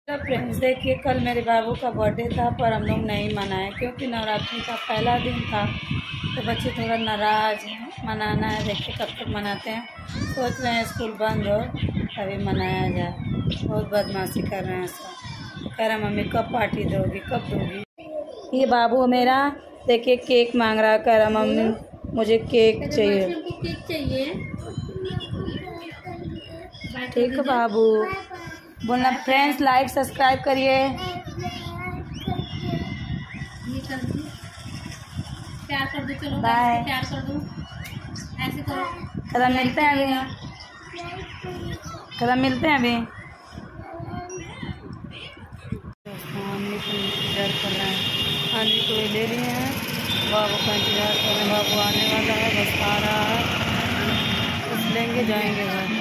तो फ्रेंड्स देखिए, कल मेरे बाबू का बर्थडे था पर हम लोग नहीं मनाए क्योंकि नवरात्रि का पहला दिन था तो बच्चे थोड़ा नाराज़ हैं। मनाना है, देखिए कब तक मनाते हैं। सोच रहे हैं स्कूल बंद हो तभी मनाया जाए। बहुत बदमाशी कर रहे हैं सब। कह रहा मम्मी कब पार्टी दोगी, कब दोगी। ये बाबू मेरा देखिए केक मांग रहा, कह रहा मम्मी मुझे केक चाहिए। केक चाहिए। ठीक है बाबू, बोलना फ्रेंड्स लाइक सब्सक्राइब करिए। प्यार कर दो, चलो बाय। प्यार कर दो, ऐसे करो। कदम मिलते हैं अभी, कदम मिलते हैं अभी। आंधी को इंतजार कर रहे हैं, आंधी को ले लिए हैं, बाबू का इंतजार कर रहे हैं। बाबू आने वाला है, बस आ रहा है, बस लेंगे जाएंगे घर।